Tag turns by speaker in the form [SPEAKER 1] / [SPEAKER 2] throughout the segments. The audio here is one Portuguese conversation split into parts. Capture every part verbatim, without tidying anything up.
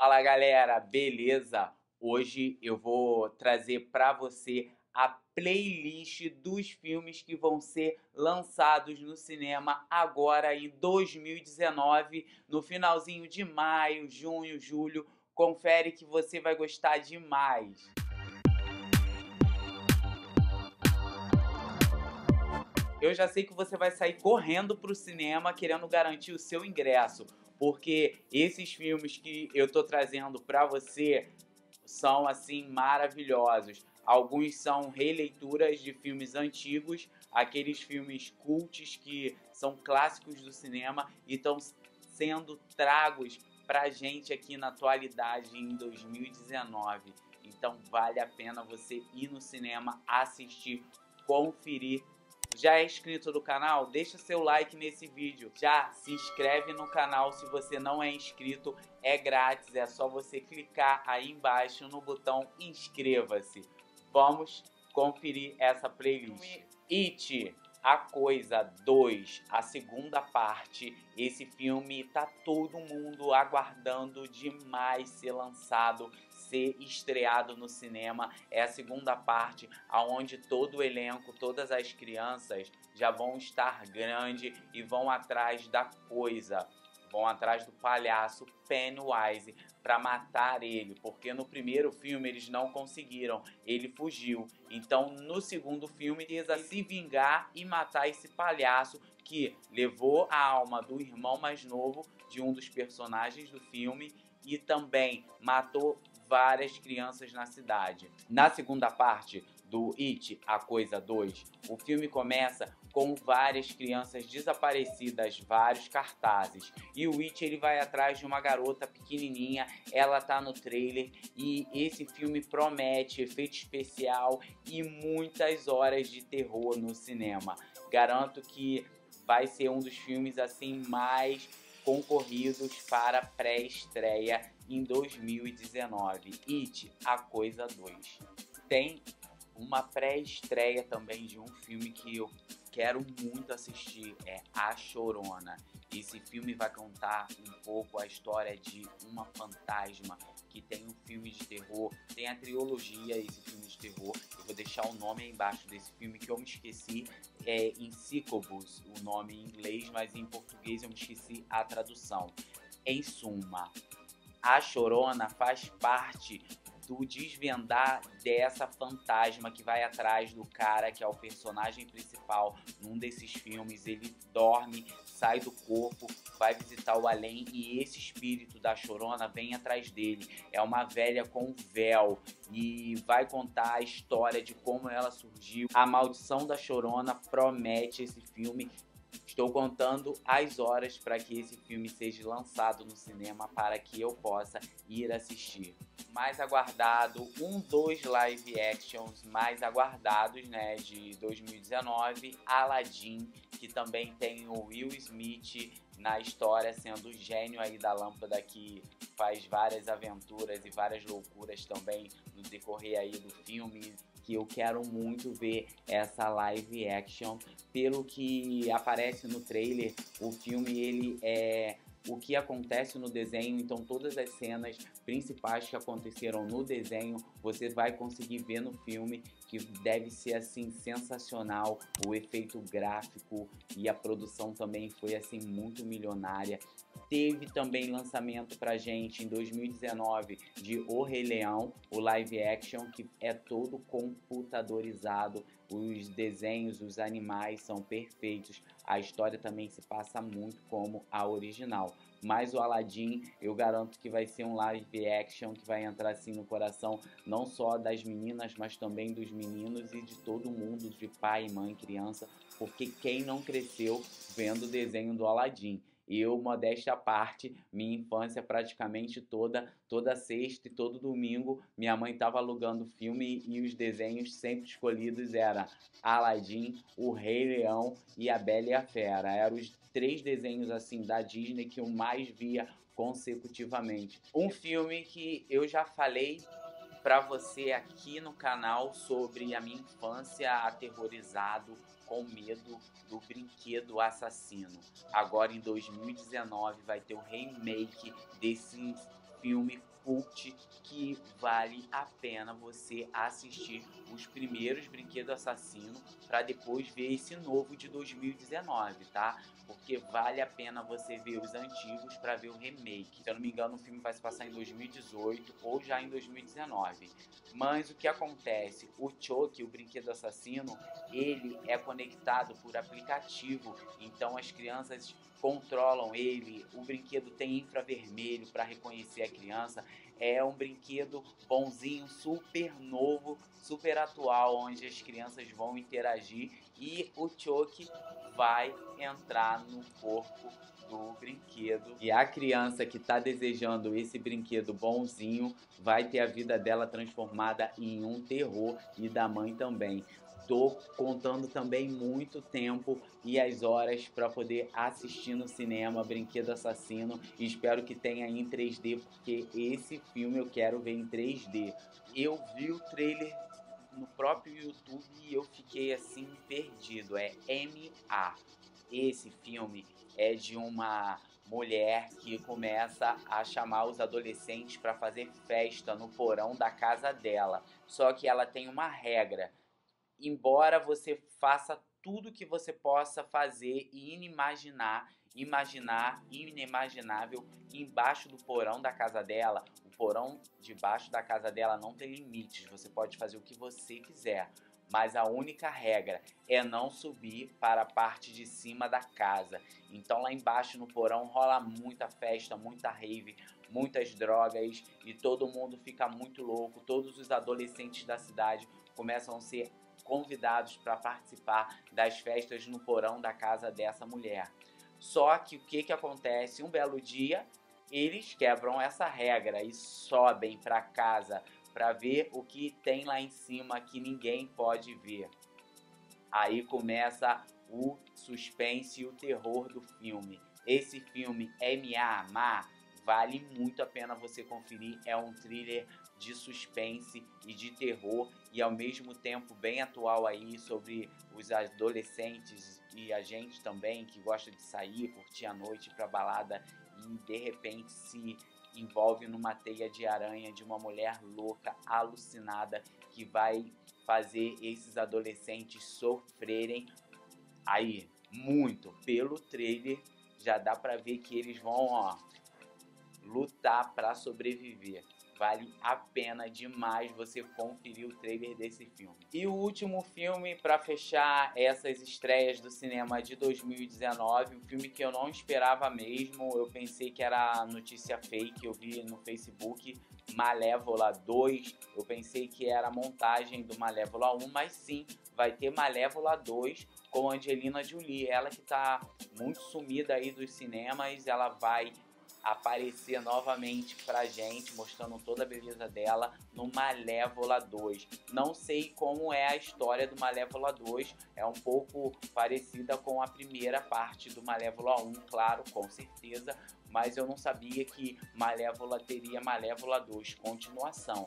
[SPEAKER 1] Fala galera, beleza? Hoje eu vou trazer para você a playlist dos filmes que vão ser lançados no cinema agora em dois mil e dezenove, no finalzinho de maio, junho, julho. Confere que você vai gostar demais. Eu já sei que você vai sair correndo pro cinema querendo garantir o seu ingresso, porque esses filmes que eu tô trazendo pra você são assim maravilhosos. Alguns são releituras de filmes antigos, aqueles filmes cults que são clássicos do cinema e estão sendo tragos pra gente aqui na atualidade em dois mil e dezenove. Então vale a pena você ir no cinema, assistir, conferir. Já é inscrito no canal? Deixa seu like nesse vídeo. Já se inscreve no canal se você não é inscrito. É grátis, é só você clicar aí embaixo no botão inscreva-se. Vamos conferir essa playlist. It, A Coisa dois, a segunda parte. Esse filme tá todo mundo aguardando demais ser lançado, ser estreado no cinema. É a segunda parte, aonde todo o elenco, todas as crianças já vão estar grande e vão atrás da coisa, vão atrás do palhaço Pennywise para matar ele, porque no primeiro filme eles não conseguiram, ele fugiu. Então no segundo filme eles a se vingar e matar esse palhaço que levou a alma do irmão mais novo de um dos personagens do filme e também matou várias crianças na cidade. Na segunda parte do It, A Coisa dois, o filme começa com várias crianças desaparecidas, vários cartazes. E o It, ele vai atrás de uma garota pequenininha, ela tá no trailer e esse filme promete efeito especial e muitas horas de terror no cinema. Garanto que vai ser um dos filmes assim mais concorridos para pré-estreia em dois mil e dezenove. It, A Coisa dois. Tem uma pré-estreia também de um filme que eu quero muito assistir, é A Chorona. Esse filme vai contar um pouco a história de uma fantasma que tem um filme de terror, tem a trilogia, esse filme de terror. Eu vou deixar o nome aí embaixo desse filme que eu me esqueci, é Incubus, o nome em inglês, mas em português eu me esqueci a tradução. Em suma, A Chorona faz parte do desvendar dessa fantasma que vai atrás do cara que é o personagem principal num desses filmes. Ele dorme, sai do corpo, vai visitar o além e esse espírito da Chorona vem atrás dele. É uma velha com véu e vai contar a história de como ela surgiu. A Maldição da Chorona promete esse filme. Estou contando as horas para que esse filme seja lançado no cinema para que eu possa ir assistir. Mais aguardado, um dos live actions mais aguardados, né, de dois mil e dezenove, Aladdin, que também tem o Will Smith na história, sendo o gênio aí da lâmpada que faz várias aventuras e várias loucuras também no decorrer aí do filme, que eu quero muito ver essa live action. Pelo que aparece no trailer, o filme ele é o que acontece no desenho, então todas as cenas principais que aconteceram no desenho você vai conseguir ver no filme, que deve ser assim sensacional. O efeito gráfico e a produção também foi assim muito milionária. Teve também lançamento pra gente em dois mil e dezenove de O Rei Leão, o live action, que é todo computadorizado. Os desenhos, os animais são perfeitos. A história também se passa muito como a original. Mas o Aladdin, eu garanto que vai ser um live action que vai entrar assim no coração, não só das meninas, mas também dos meninos e de todo mundo, de pai, mãe, criança, porque quem não cresceu vendo o desenho do Aladdin? Eu, modéstia à parte, minha infância praticamente toda, toda sexta e todo domingo, minha mãe estava alugando filme e os desenhos sempre escolhidos eram Aladdin, O Rei Leão e A Bela e a Fera. Eram os três desenhos assim da Disney que eu mais via consecutivamente. Um filme que eu já falei para você aqui no canal sobre a minha infância aterrorizado com medo do brinquedo assassino. Agora em dois mil e dezenove vai ter o remake desse filme cult que vale a pena você assistir os primeiros Brinquedo Assassino para depois ver esse novo de dois mil e dezenove, tá? Porque vale a pena você ver os antigos para ver o remake. Se eu não me engano, o filme vai se passar em dois mil e dezoito ou já em dois mil e dezenove. Mas o que acontece? O Chucky, o Brinquedo Assassino, ele é conectado por aplicativo, então as crianças controlam ele, o brinquedo tem infravermelho para reconhecer a criança, é um brinquedo bonzinho, super novo, super atual, onde as crianças vão interagir e o Chucky vai entrar no corpo do brinquedo. E a criança que está desejando esse brinquedo bonzinho vai ter a vida dela transformada em um terror e da mãe também. Tô contando também muito tempo e as horas para poder assistir no cinema Brinquedo Assassino e espero que tenha em três D, porque esse filme eu quero ver em três D. Eu vi o trailer no próprio YouTube e eu fiquei assim perdido. É M A. Esse filme é de uma mulher que começa a chamar os adolescentes para fazer festa no porão da casa dela. Só que ela tem uma regra. Embora você faça tudo que você possa fazer e inimaginar, imaginar inimaginável embaixo do porão da casa dela, o porão debaixo da casa dela não tem limites, você pode fazer o que você quiser. Mas a única regra é não subir para a parte de cima da casa. Então lá embaixo no porão rola muita festa, muita rave, muitas drogas e todo mundo fica muito louco. Todos os adolescentes da cidade começam a ser convidados para participar das festas no porão da casa dessa mulher. Só que o que, que acontece? Um belo dia, eles quebram essa regra e sobem para casa para ver o que tem lá em cima que ninguém pode ver. Aí começa o suspense e o terror do filme. Esse filme M A M A vale muito a pena você conferir, é um thriller de suspense e de terror e ao mesmo tempo bem atual aí sobre os adolescentes e a gente também que gosta de sair, curtir a noite, ir pra balada e de repente se envolve numa teia de aranha de uma mulher louca, alucinada, que vai fazer esses adolescentes sofrerem aí muito. Pelo trailer já dá pra ver que eles vão, ó, lutar para sobreviver. Vale a pena demais você conferir o trailer desse filme. E o último filme para fechar essas estreias do cinema de dois mil e dezenove, um filme que eu não esperava mesmo, eu pensei que era notícia fake, eu vi no Facebook, Malévola dois, eu pensei que era montagem do Malévola um, mas sim, vai ter Malévola dois com Angelina Jolie, ela que tá muito sumida aí dos cinemas, ela vai aparecer novamente pra gente, mostrando toda a beleza dela no Malévola dois. Não sei como é a história do Malévola dois, é um pouco parecida com a primeira parte do Malévola um, claro, com certeza, mas eu não sabia que Malévola teria Malévola dois, continuação.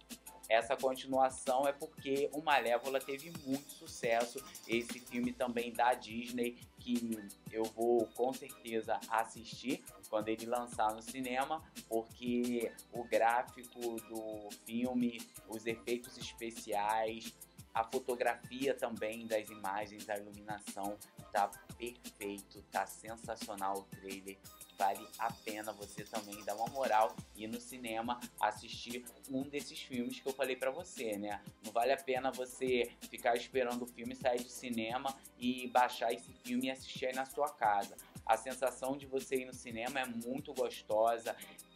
[SPEAKER 1] Essa continuação é porque o Malévola teve muito sucesso, esse filme também da Disney, que eu vou com certeza assistir quando ele lançar no cinema, porque o gráfico do filme, os efeitos especiais, a fotografia também das imagens, a iluminação, tá perfeito, tá sensacional o trailer. Vale a pena você também dar uma moral e ir no cinema assistir um desses filmes que eu falei pra você, né? Não vale a pena você ficar esperando o filme sair do cinema e baixar esse filme e assistir aí na sua casa. A sensação de você ir no cinema é muito gostosa,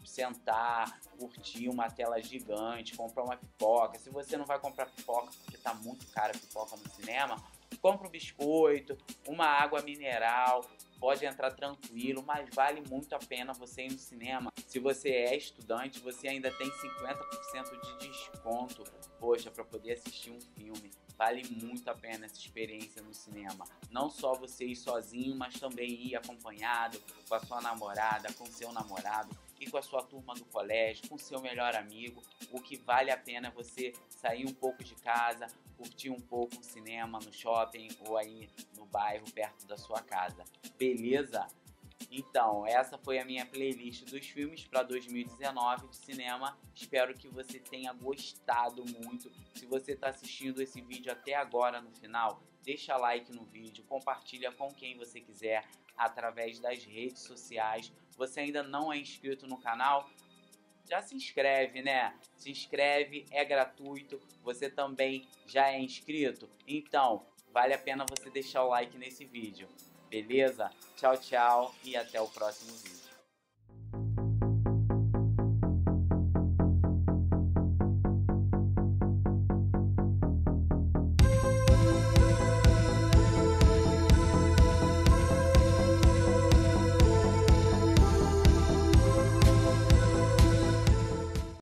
[SPEAKER 1] sentar, curtir uma tela gigante, comprar uma pipoca. Se você não vai comprar pipoca porque tá muito cara a pipoca no cinema, compra um biscoito, uma água mineral, pode entrar tranquilo, mas vale muito a pena você ir no cinema. Se você é estudante, você ainda tem cinquenta por cento de desconto, poxa, para poder assistir um filme. Vale muito a pena essa experiência no cinema. Não só você ir sozinho, mas também ir acompanhado, com a sua namorada, com seu namorado, e com a sua turma do colégio, com seu melhor amigo. O que vale a pena é você sair um pouco de casa, curtir um pouco o cinema no shopping ou aí no bairro perto da sua casa. Beleza? Então, essa foi a minha playlist dos filmes para dois mil e dezenove de cinema. Espero que você tenha gostado muito. Se você está assistindo esse vídeo até agora no final, deixa like no vídeo, compartilha com quem você quiser através das redes sociais. Você ainda não é inscrito no canal? Já se inscreve, né? Se inscreve, é gratuito. Você também já é inscrito? Então, vale a pena você deixar o like nesse vídeo. Beleza? Tchau, tchau e até o próximo vídeo.